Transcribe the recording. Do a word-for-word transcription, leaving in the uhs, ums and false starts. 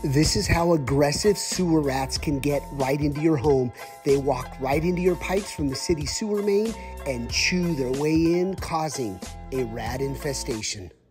This is how aggressive sewer rats can get right into your home. They walk right into your pipes from the city sewer main and chew their way in, causing a rat infestation.